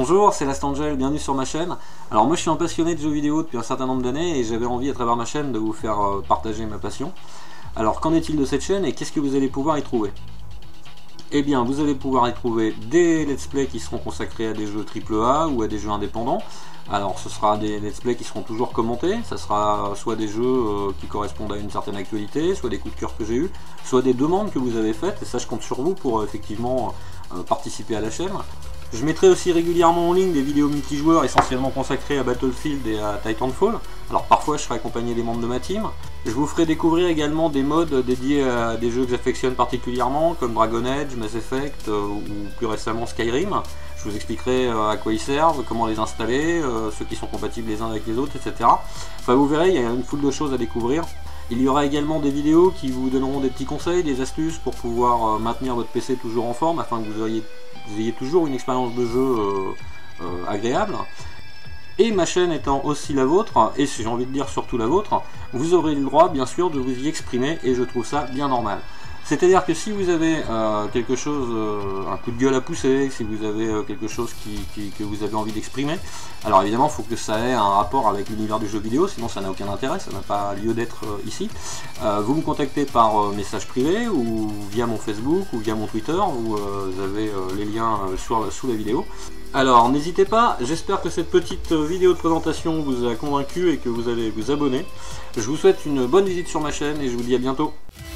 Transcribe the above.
Bonjour, c'est Lastangel, bienvenue sur ma chaîne. Alors moi je suis un passionné de jeux vidéo depuis un certain nombre d'années et j'avais envie à travers ma chaîne de vous faire partager ma passion. Alors qu'en est-il de cette chaîne et qu'est-ce que vous allez pouvoir y trouver? Eh bien vous allez pouvoir y trouver des let's play qui seront consacrés à des jeux AAA ou à des jeux indépendants. Alors ce sera des let's play qui seront toujours commentés, ça sera soit des jeux qui correspondent à une certaine actualité, soit des coups de cœur que j'ai eu, soit des demandes que vous avez faites, et ça je compte sur vous pour effectivement participer à la chaîne. Je mettrai aussi régulièrement en ligne des vidéos multijoueurs essentiellement consacrées à Battlefield et à Titanfall. Alors parfois je serai accompagné des membres de ma team. Je vous ferai découvrir également des modes dédiés à des jeux que j'affectionne particulièrement comme Dragon Age, Mass Effect ou plus récemment Skyrim. Je vous expliquerai à quoi ils servent, comment les installer, ceux qui sont compatibles les uns avec les autres, etc. Enfin vous verrez, il y a une foule de choses à découvrir. Il y aura également des vidéos qui vous donneront des petits conseils, des astuces pour pouvoir maintenir votre PC toujours en forme afin que vous ayez toujours une expérience de jeu agréable. Et ma chaîne étant aussi la vôtre, et si j'ai envie de dire surtout la vôtre, vous aurez le droit bien sûr de vous y exprimer et je trouve ça bien normal. C'est-à-dire que si vous avez quelque chose, un coup de gueule à pousser, si vous avez quelque chose que vous avez envie d'exprimer, alors évidemment il faut que ça ait un rapport avec l'univers du jeu vidéo, sinon ça n'a aucun intérêt, ça n'a pas lieu d'être ici. Vous me contactez par message privé ou via mon Facebook ou via mon Twitter, vous avez les liens sous la vidéo. Alors n'hésitez pas, j'espère que cette petite vidéo de présentation vous a convaincu et que vous allez vous abonner. Je vous souhaite une bonne visite sur ma chaîne et je vous dis à bientôt.